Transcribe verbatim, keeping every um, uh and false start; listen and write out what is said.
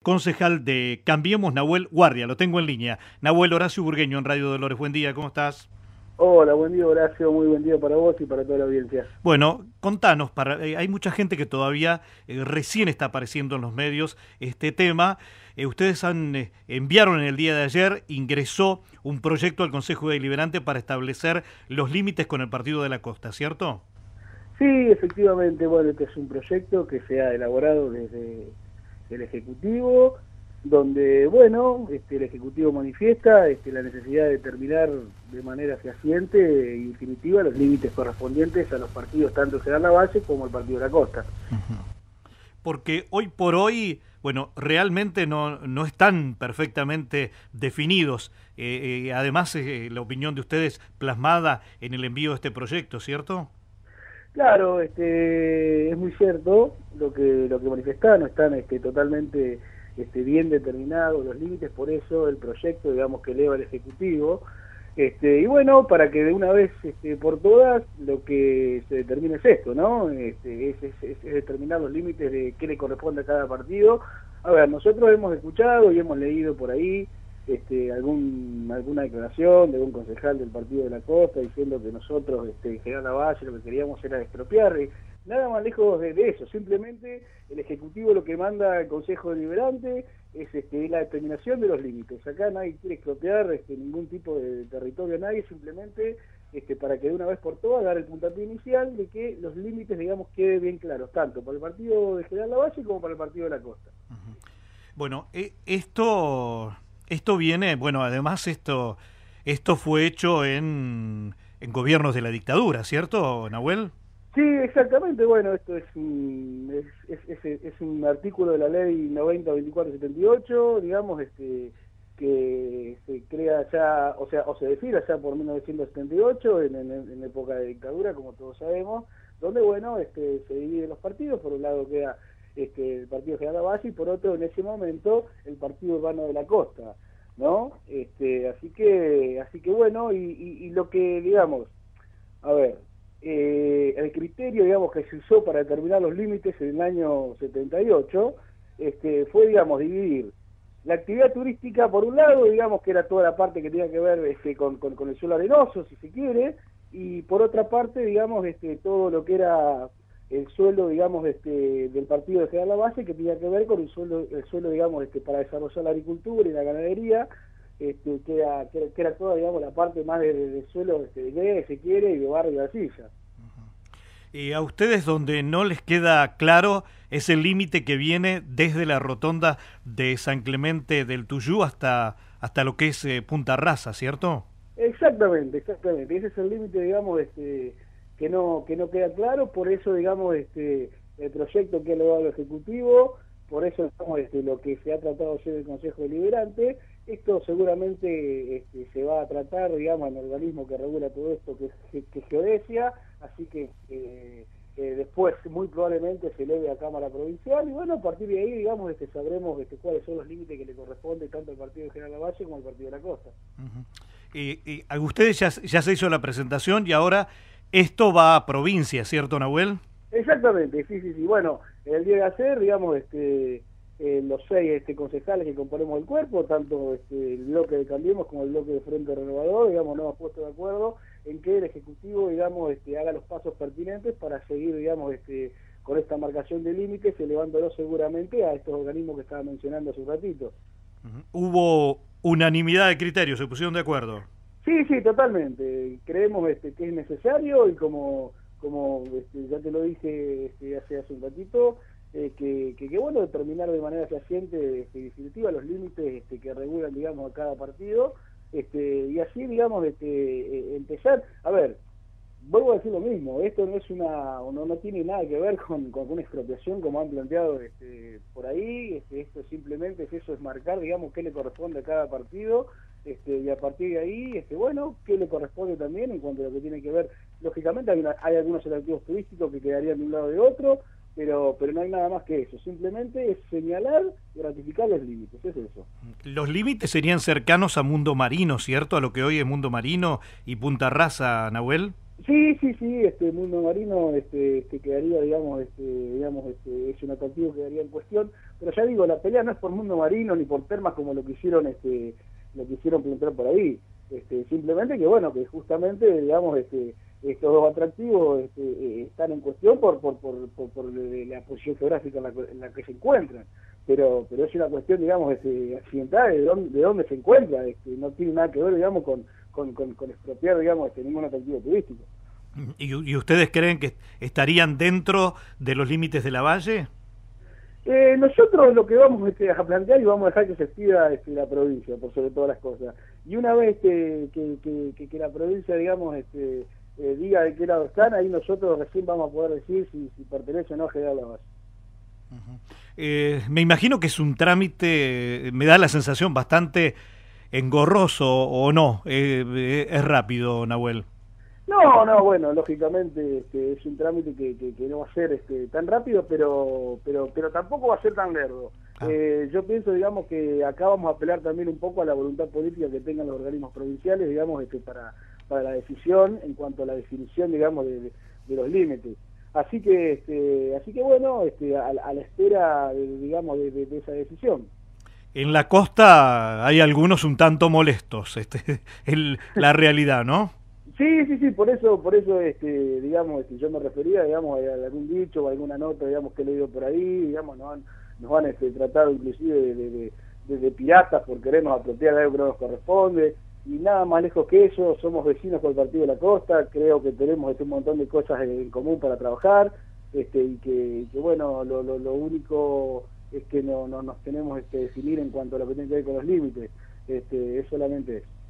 Concejal de Cambiemos, Nahuel Guardia, lo tengo en línea. Nahuel, Horacio Burgueño en Radio Dolores, buen día, ¿cómo estás? Hola, buen día Horacio, muy buen día para vos y para toda la audiencia. Bueno, contanos, para, eh, hay mucha gente que todavía eh, recién está apareciendo en los medios este tema. Eh, ustedes han eh, enviaron en el día de ayer, ingresó un proyecto al Consejo Deliberante para establecer los límites con el Partido de la Costa, ¿cierto? Sí, efectivamente, bueno, este es un proyecto que se ha elaborado desde el Ejecutivo, donde, bueno, este, el Ejecutivo manifiesta este, la necesidad de determinar de manera fehaciente y definitiva los límites correspondientes a los partidos, tanto General Lavalle como el Partido de la Costa. Uh-huh. Porque hoy por hoy, bueno, realmente no, no están perfectamente definidos. Eh, eh, además, eh, la opinión de ustedes plasmada en el envío de este proyecto, ¿cierto? Claro, este, es muy cierto lo que lo que manifestaba, no están este, totalmente este, bien determinados los límites, por eso el proyecto, digamos, que eleva el Ejecutivo, este, y bueno, para que de una vez este, por todas lo que se determine es esto, ¿no? Este, es, es, es determinar los límites de qué le corresponde a cada partido. A ver, nosotros hemos escuchado y hemos leído por ahí Este, algún, alguna declaración de un concejal del Partido de la Costa diciendo que nosotros, este, en General Lavalle, lo que queríamos era expropiar. Nada más lejos de, de eso, simplemente el Ejecutivo lo que manda al Consejo Deliberante es este, la determinación de los límites. Acá nadie quiere expropiar este, ningún tipo de territorio a nadie, simplemente este, para que de una vez por todas dar el puntapié inicial de que los límites, digamos, queden bien claros, tanto para el Partido de General Lavalle como para el Partido de la Costa. Uh-huh. Bueno, eh, esto... Esto viene, bueno, además esto esto fue hecho en, en gobiernos de la dictadura, ¿cierto, Nahuel? Sí, exactamente. Bueno, esto es un, es, es, es, es un artículo de la ley noventa veinticuatro setenta y ocho, digamos, este que se crea ya, o sea, o se define ya por mil novecientos setenta y ocho, en, en, en época de dictadura, como todos sabemos, donde, bueno, este se dividen los partidos. Por un lado queda este el Partido General Lavalle y por otro, en ese momento, el Partido Urbano de la Costa, ¿no? Este, así que, así que bueno, y, y, y lo que, digamos, a ver, eh, el criterio, digamos, que se usó para determinar los límites en el año setenta y ocho, este, fue, digamos, dividir la actividad turística por un lado, digamos, que era toda la parte que tenía que ver este, con, con, con el suelo arenoso, si se quiere, y por otra parte, digamos, este, todo lo que era el suelo, digamos, este, del Partido de General Lavalle, que tenía que ver con el suelo, el suelo, digamos, este, para desarrollar la agricultura y la ganadería, este, que, era, que, era, que era toda, digamos, la parte más del de suelo este, de G, se quiere, y de barrio de Arcilla. Uh-huh. Y a ustedes donde no les queda claro es el límite que viene desde la rotonda de San Clemente del Tuyú hasta, hasta lo que es eh, Punta Rasa, ¿cierto? Exactamente, exactamente. Ese es el límite, digamos, este, que no que no queda claro, por eso, digamos, este el proyecto que ha elevado el Ejecutivo, por eso, digamos, este, lo que se ha tratado ayer en el Consejo Deliberante, esto seguramente este, se va a tratar, digamos, en el organismo que regula todo esto, que es, que es Geodesia, así que eh, eh, después muy probablemente se eleve a Cámara Provincial, y bueno, a partir de ahí, digamos, este, sabremos este, cuáles son los límites que le corresponden tanto al Partido de General Lavalle como al Partido de la Costa. Uh-huh. Y, y a ustedes ya, ya se hizo la presentación y ahora esto va a provincia, ¿cierto, Nahuel? Exactamente, sí, sí, sí. Bueno, el día de ayer, digamos, este, eh, los seis este, concejales que componemos el cuerpo, tanto este, el bloque de Cambiemos como el bloque de Frente Renovador, digamos, nos hemos puesto de acuerdo en que el Ejecutivo, digamos, este, haga los pasos pertinentes para seguir, digamos, este, con esta marcación de límites, elevándolo seguramente a estos organismos que estaba mencionando hace un ratito. Uh-huh. Hubo unanimidad de criterios, se pusieron de acuerdo. Sí, sí, totalmente. Creemos este, que es necesario y como... como este, ya te lo dije este, hace, hace un ratito, eh, que, que, que bueno, determinar de manera fehaciente este, definitiva los límites este, que regulan, digamos, a cada partido, este, y así, digamos, este, eh, empezar, a ver, vuelvo a decir lo mismo, esto no es una, no, no tiene nada que ver con, con una expropiación como han planteado este, por ahí, este, esto simplemente es eso, es marcar, digamos, qué le corresponde a cada partido, Este, y a partir de ahí, este, bueno, qué le corresponde también en cuanto a lo que tiene que ver, lógicamente hay, una, hay algunos atractivos turísticos que quedarían de un lado de otro, pero pero no hay nada más que eso, simplemente es señalar y ratificar los límites, es eso. Los límites serían cercanos a Mundo Marino, ¿cierto? A lo que hoy es Mundo Marino y Punta Rasa, Nahuel. Sí, sí, sí, este Mundo Marino este, este quedaría, digamos, este, digamos, este, es un atractivo que quedaría en cuestión, pero ya digo, la pelea no es por Mundo Marino ni por Termas como lo quisieron este lo quisieron plantear por ahí, este, simplemente que bueno, que justamente digamos este estos dos atractivos este, eh, están en cuestión por por, por, por, por la posición geográfica en la, en la que se encuentran, pero pero es una cuestión, digamos, este, accidental de dónde, de dónde se encuentra, este, no tiene nada que ver, digamos, con, con, con, con expropiar, digamos, este, ningún atractivo turístico. ¿Y, ¿Y ustedes creen que estarían dentro de los límites de la valle? Eh, nosotros lo que vamos este, a plantear y vamos a dejar que se expida este, la provincia, por sobre todas las cosas. Y una vez este, que, que, que, que la provincia, digamos, este, eh, diga de qué lado están, ahí nosotros recién vamos a poder decir si, si pertenece o no a General Lavalle. Uh-huh. eh, me imagino que es un trámite, me da la sensación, bastante engorroso, o no, eh, es rápido, Nahuel. No, no, bueno, lógicamente este, es un trámite que, que, que no va a ser este, tan rápido, pero pero pero tampoco va a ser tan lerdo. Ah. Eh, yo pienso, digamos, que acá vamos a apelar también un poco a la voluntad política que tengan los organismos provinciales, digamos, este, para, para la decisión en cuanto a la definición, digamos, de, de, de los límites. Así que, este, así que bueno, este, a, a la espera, de, digamos, de, de, de esa decisión. En la costa hay algunos un tanto molestos, este, el, la realidad, ¿no? Sí, sí, sí, por eso, por eso, este, digamos, este, yo me refería, digamos, a algún dicho o alguna nota, digamos, que he leído por ahí, digamos, nos han, nos han este, tratado inclusive de, de, de, de, de piratas por querernos apropiar de algo que no nos corresponde, y nada más lejos que eso, somos vecinos con el Partido de la Costa, creo que tenemos este, un montón de cosas en común para trabajar, este, y que, que bueno, lo, lo, lo único es que no, no nos tenemos que este, definir en cuanto a lo que tiene que ver con los límites, este, es solamente eso.